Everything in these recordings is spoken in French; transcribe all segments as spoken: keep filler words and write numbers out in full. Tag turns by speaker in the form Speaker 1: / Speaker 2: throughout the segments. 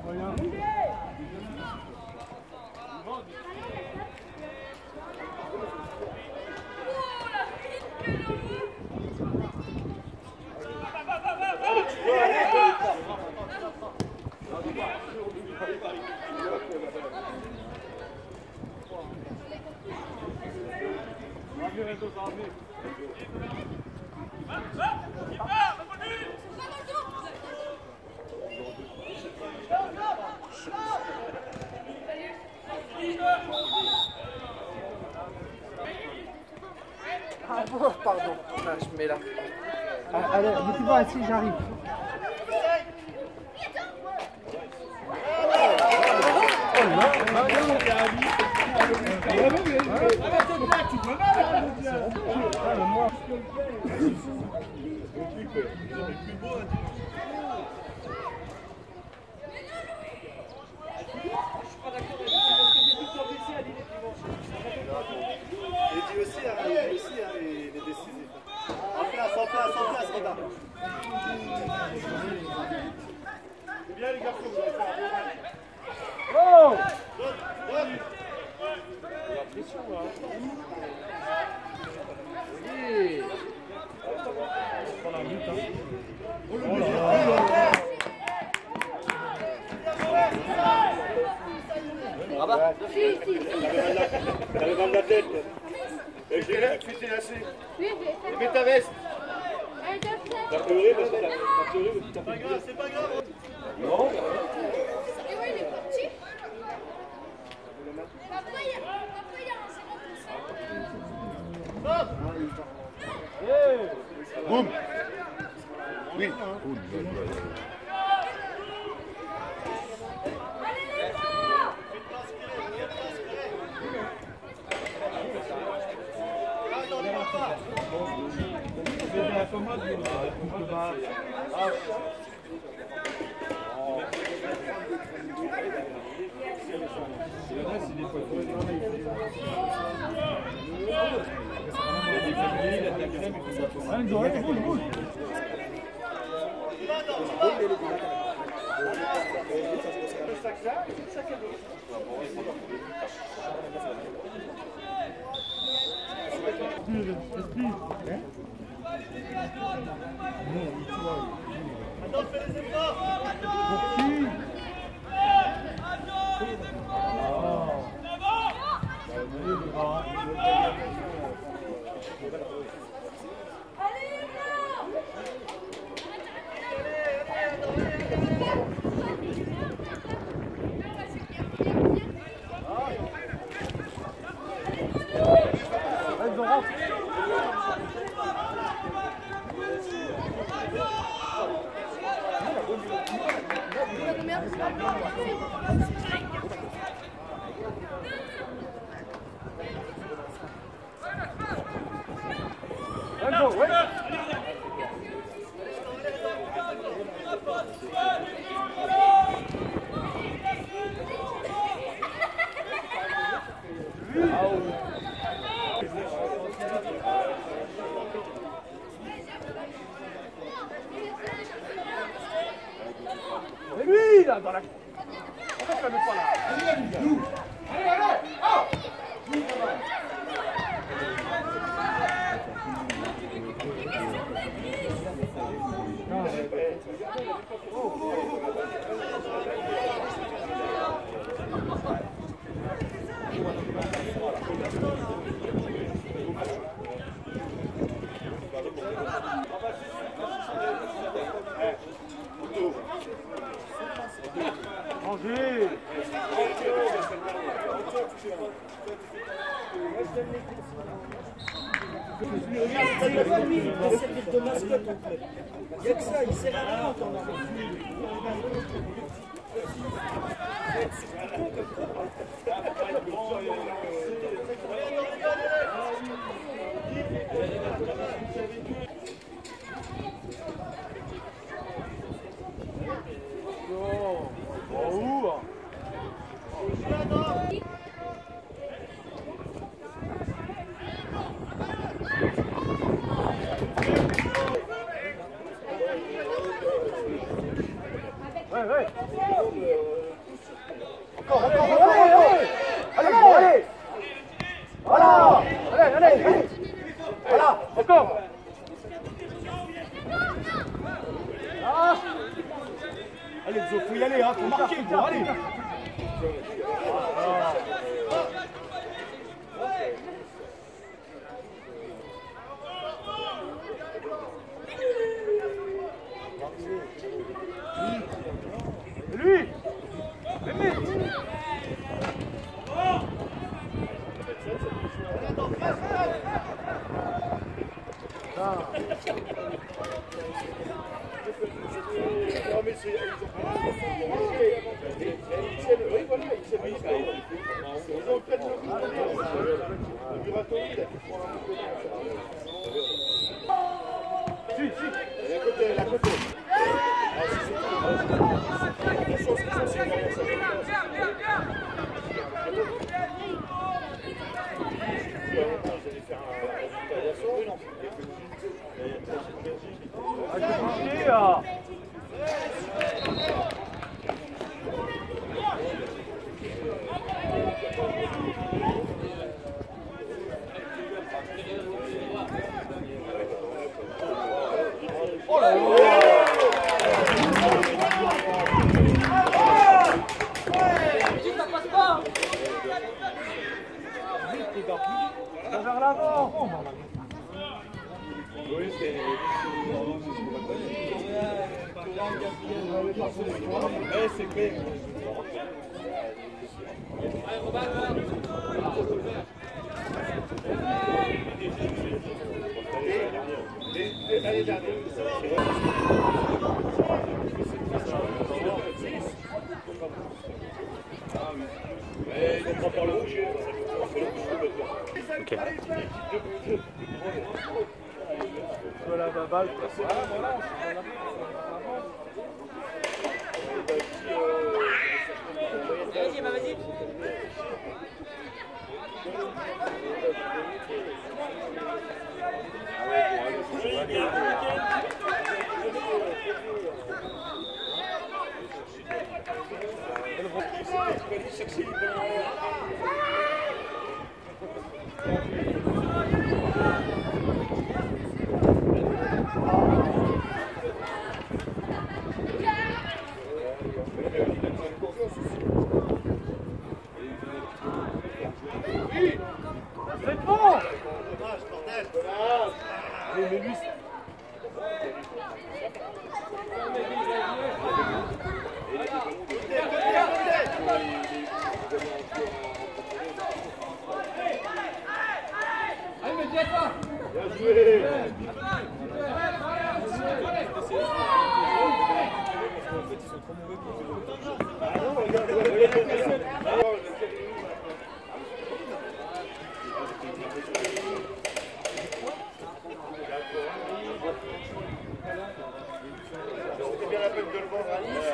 Speaker 1: Ah bon, pardon. Ah, je mets là. Ah, allez, mettez-moi ici, j'arrive.
Speaker 2: Bien les garçons, vous allez faire un bon match.
Speaker 1: Oh!
Speaker 2: La pression là.
Speaker 1: Oui.
Speaker 2: On a un but, hein. Oh là là.
Speaker 1: Rabat.
Speaker 2: T'avais mal la tête. Et j'ai là, tu t'es lâché. Mets ta veste. T'as pleuré parce que t'as pleuré parce que t'as pas grave, c'est pas grave. Non.
Speaker 3: Et ouais, il est parti. Papa, il y a un zéro pour ça.
Speaker 2: Boum. Oui. Attends, fais les efforts.
Speaker 1: Pour qui? Et lui, là, dans la... Pourquoi tu la mets pas là? Allez, allez, oh! Angers.
Speaker 4: Il va servir de mascotte en club. Il n'y a que ça, il sert à rien quand on a.
Speaker 1: Ouais, ouais. aller, hein, faut marquer, faut aller. Lui,
Speaker 2: Non mais c'est... Oui voilà, il s'est mis. Ils ont peut-être le coup. Du râteau, il a pu prendre un peu de... Si, si. La côté, la côté. Ah, si, c'est tout. Attention, c'est ça, c'est derrière ça. Vous allez faire un résultat d'assaut.
Speaker 1: ah, j'ai marqué, là. Oh là là. Vers l'avant.
Speaker 2: Oui, c'est... Eh, c'est clair. Allez, dernier. Eh, il comprend pas le rouge.
Speaker 5: Ok.
Speaker 1: Voilà la balle.
Speaker 4: Vas-y, bah vas-y.
Speaker 1: C'est bon. Mais, mais lui,
Speaker 2: Allez, mais viens pas. Bien joué. Ah non, regarde, regarde. C'était bien la peine de le vendre à Nice.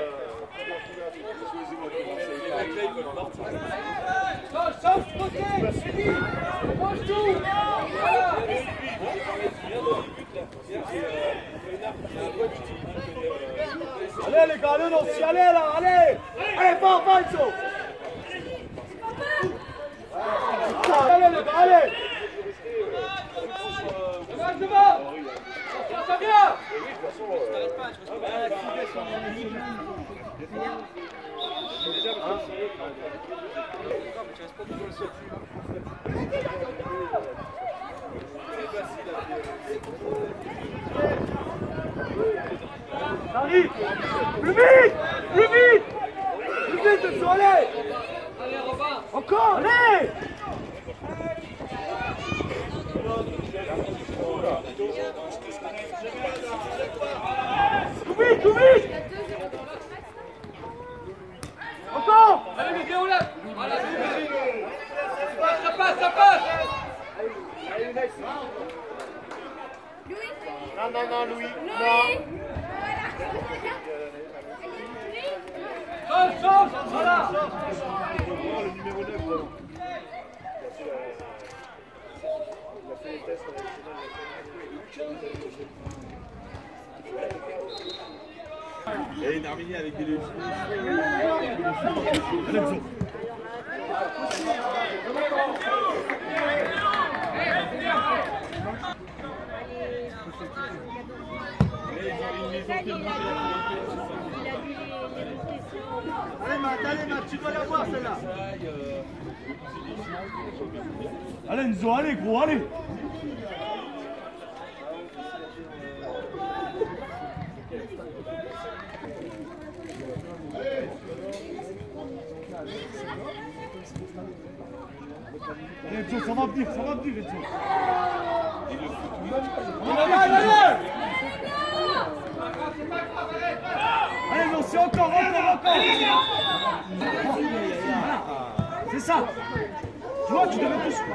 Speaker 1: change, change, côté. Change tout. Voilà. Allez les gars, allez, on s'y allait là, allez. Allez, va, va, Enzo. Allez les gars, allez. Devant, devant. Ça vient. J'arrive. Plus vite. Plus vite. Plus vite, Enzo, allez.
Speaker 4: Allez, Robin.
Speaker 1: Encore, allez. Tout vite, tout vite. Encore.
Speaker 4: Allez, mais viens, Olaf. Voilà, ça passe, ça passe.
Speaker 2: Non, non, non, Louis.
Speaker 3: Louis.
Speaker 1: Change, change. Voilà.
Speaker 2: Le numéro neuf, voilà. Il a fait les tests avec
Speaker 5: Et une Arménie avec des légumes.
Speaker 3: Il a vu les
Speaker 2: Allez Matt, allez Matt, tu dois l'avoir celle-là.
Speaker 1: Allez Enzo, allez gros, allez. Allez Enzo, ça va venir, ça va venir Enzo. Allez, allez, allez. Allez, non, c'est encore, encore, encore. C'est ça. Tu vois, tu devais tous.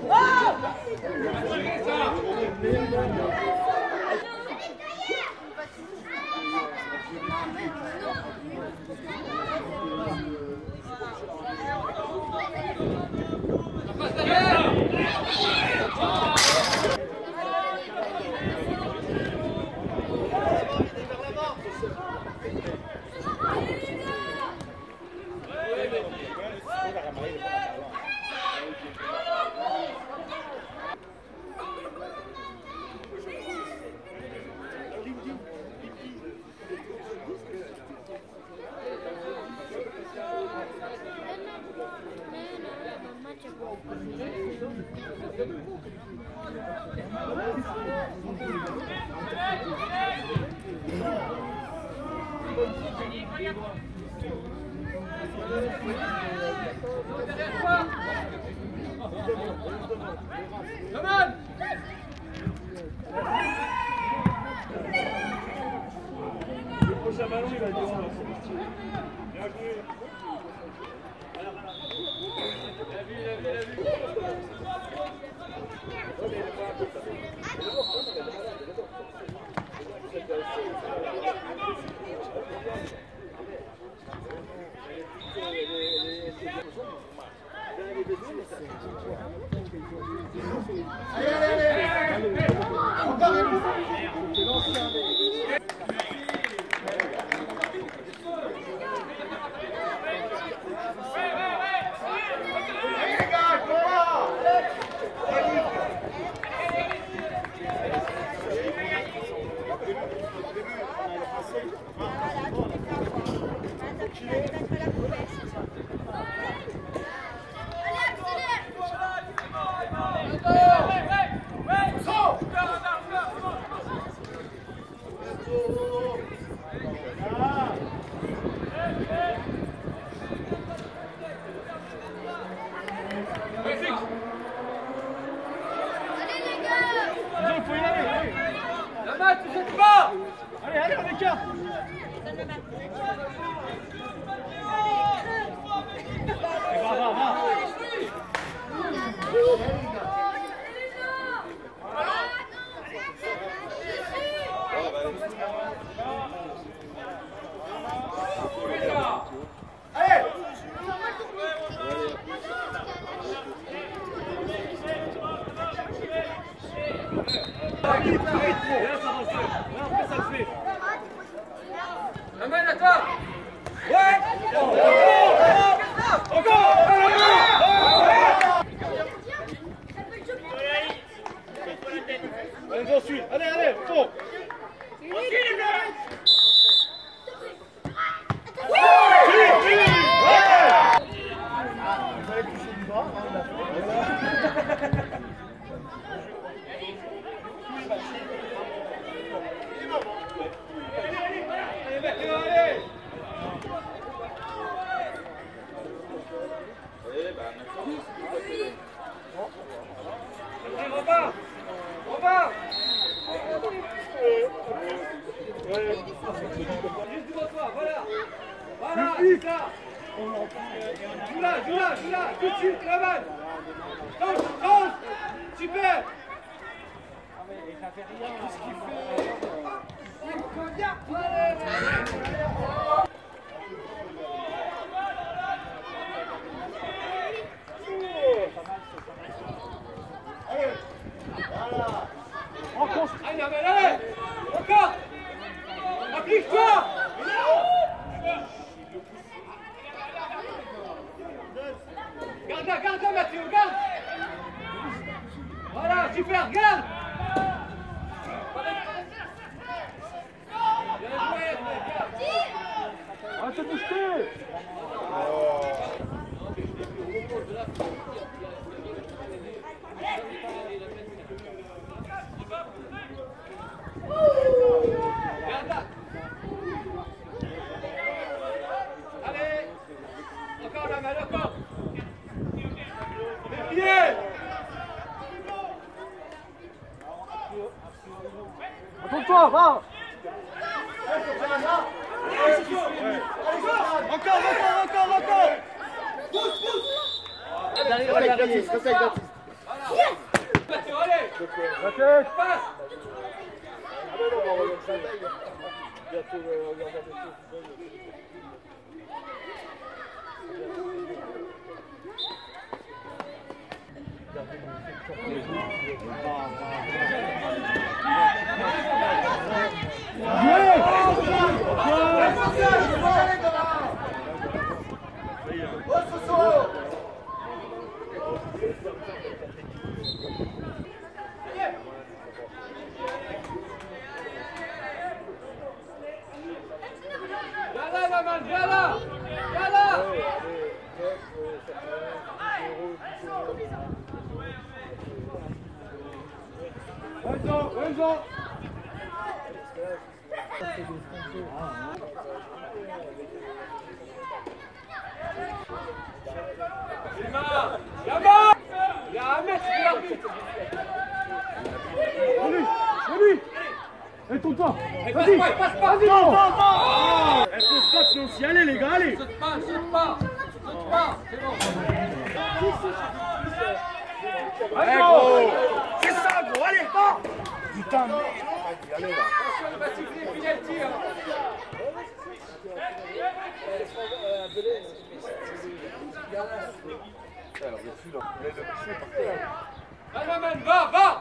Speaker 1: Le prochain ballon, il va dire. Bien joué.
Speaker 2: Allez, allez, allez. Encore une.
Speaker 1: Allez, allez, on écarte. Va, va, va.
Speaker 4: Amène à toi.
Speaker 1: Ouais. Encore. Allez, j'en suis. Allez, allez, faut.
Speaker 4: Repars. Repars. Juste devant toi, voilà. Voilà, c'est ça. Joue là, joue là, joue là, tout de suite, la balle. Change, change. Super. Qu'est-ce qu'il fait?
Speaker 1: Encore.
Speaker 4: Allez, allez, allez. Encore. Applique-toi. Garde là, garde là, Mathieu, garde. Voilà, super, garde. Bien joué, garde.
Speaker 1: Arrête de bouge-toi.
Speaker 4: Allez, encore la main, encore. Les pieds.
Speaker 1: Attends-toi, va.
Speaker 2: Encore, encore, encore, encore. Pousse, pousse. Allez, allez, Baptiste, reste avec Baptiste.
Speaker 4: Allez,
Speaker 1: La tête.
Speaker 4: passe. Viens là, la main, viens là. Viens là.
Speaker 1: Renzo, Renzo.
Speaker 4: Là-bas. Là-bas. Il y a un mètre de l'arbitre.
Speaker 1: Allez, allez. Et tourne-toi.
Speaker 4: Et passe
Speaker 1: Vas-y.
Speaker 4: pas, passe pas.
Speaker 1: Vas-y, non. Eh, faut stop, sinon s'y aller, les gars, allez.
Speaker 4: Saute pas, saute pas. Saute pas. C'est bon.
Speaker 1: Allez, gros. C'est ça, gros, allez, va. Putain, merde.
Speaker 2: Allez, là.
Speaker 4: Attention, il va siffler, filer le tir.
Speaker 2: Alors, je suis là. Il est de pousser par terre.
Speaker 4: Allez, man, va, va.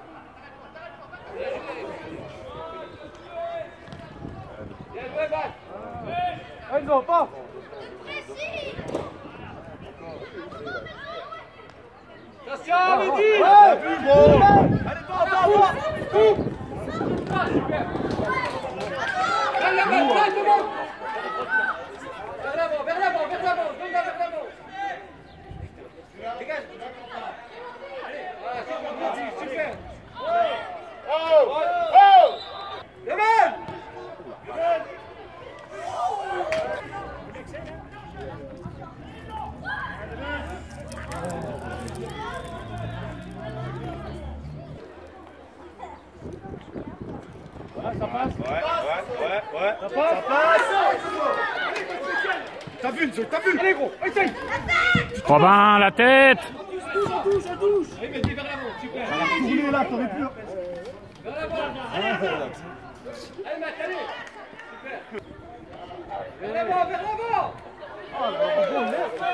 Speaker 4: Bien joué, Bas.
Speaker 1: Renzo, pas.
Speaker 4: Attention, Mehdi.
Speaker 1: Ouais,
Speaker 2: Plus gros.
Speaker 1: allez, toi, toi, toi. Coupe.
Speaker 4: Ah, super. Vers l'avant, là, tout le monde. Vers l'avant, vers l'avant, vers l'avant, Zonga vers l'avant. Dégage. Allez, voilà, c'est bon, Mehdi, super.
Speaker 2: Oh, oh.
Speaker 4: Leman.
Speaker 1: Ouais, ça passe.
Speaker 2: Ouais, ouais, ouais, ouais.
Speaker 1: Ça passe.
Speaker 2: Ça passe. T'as vu, Nzo, t'as vu.
Speaker 1: Allez, gros, essaye.
Speaker 6: Robin, la tête.
Speaker 4: Allez, Mehdi, vers l'avant, super.
Speaker 1: Tournez là, t'aurais pu.
Speaker 4: Vers l'avant. Allez, Matt, allez. Super. Vers l'avant, vers l'avant.
Speaker 1: Oh, là, là,